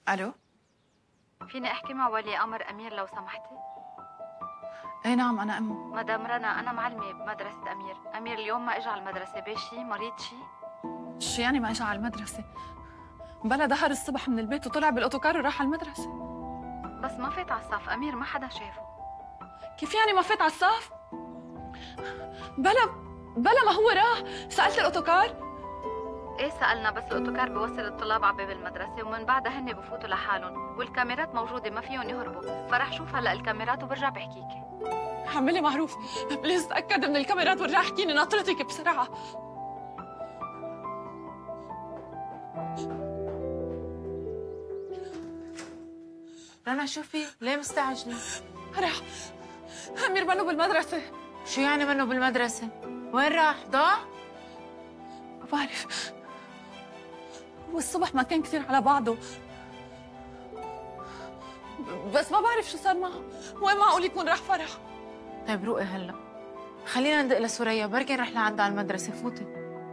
الو. فيني احكي مع ولي امر امير لو سمحتي؟ ايه نعم انا امه. مدام رنا، انا معلمه بمدرسه امير. امير اليوم ما اجى على المدرسه، بيه شي مريض شي؟ شو يعني ما اجى على المدرسه؟ بلا ظهر الصبح من البيت وطلع بالاوتوكار وراح على المدرسه. بس ما فات على الصف امير، ما حدا شافه. كيف يعني ما فات على الصف؟ بلا ما هو راح. سالت الاوتوكار؟ ايه سالنا، بس الاوتوكار بيوصل الطلاب على باب المدرسه ومن بعدها هن بفوتوا لحالهم، والكاميرات موجوده ما فيهم يهربوا، فرح شوف هلا الكاميرات وبرجع بحكيكي. اعملي معروف، بليز تاكد من الكاميرات ورجع احكيني ناطرتك بسرعه. رنا شوفي، ليه مستعجلة؟ راح امير منه بالمدرسه. شو يعني منه بالمدرسة؟ وين راح؟ ضاع؟ ما بعرف، هو الصبح ما كان كثير على بعضه، بس ما بعرف شو صار معه. وين معقول يكون راح فرح؟ طيب روقي هلا، خلينا ندق لسوريا، بركي نروح لعندها على المدرسة. فوتي.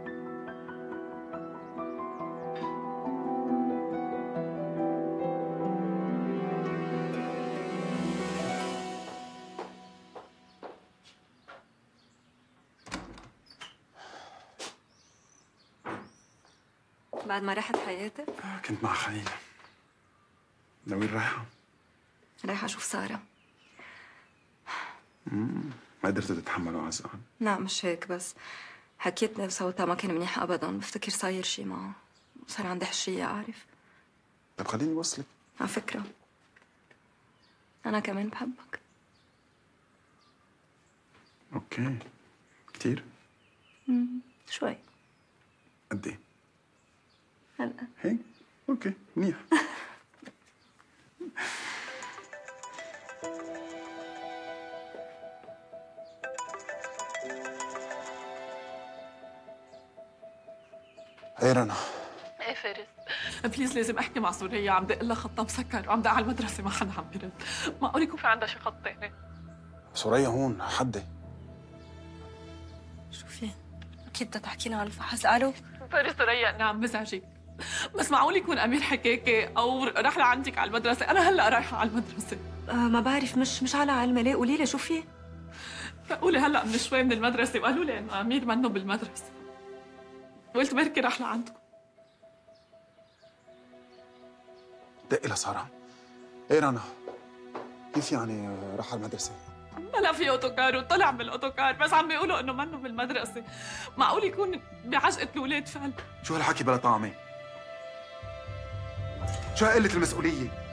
بعد ما رحت حياتك؟ كنت مع خليل. لوين رايحة؟ رايحة أشوف سارة. ما قدرتوا تتحملوا عزقان؟ لا مش هيك، بس حكيتني وصوتها ما كان منيح أبداً، بفتكر صاير شي معه، صار عندي حشية أعرف. طيب خليني أوصلك. على فكرة أنا كمان بحبك. أوكي. كتير؟ شوي. قد إيه؟ هلأ. هيك؟ أوكي، منيح. ايه رنا؟ ايه فارس، بليز لازم احكي مع سوريا. عم دق لها خطها مسكر وعم دق على المدرسه ما حدا عم يرد. معقول يكون في عندها شي خط تاني؟ سوريا هون حدي. شوفي، أكيد بدها تحكي لنا على الفحص. ألو فارس سوريا، نعم بزعجك، بس معقول يكون امير حكاكي او راح لعندك على المدرسه؟ انا هلا رايحه على المدرسه. ما بعرف، مش على علمي. ليه؟ قولي لي شو في؟ قولي هلا من شوي من المدرسه وقالوا لي انه امير منه بالمدرسه، قلت بركي راح لعندكم. دقي لسارة. ايه رنا؟ كيف يعني راح على المدرسة؟ بلا في اوتوكار وطلع من الاوتوكار، بس عم بيقولوا انه منه بالمدرسه. معقول يكون بعجقه الاولاد فعلا؟ شو هالحكي بلا طعمة؟ شو هالقلة المسؤولية؟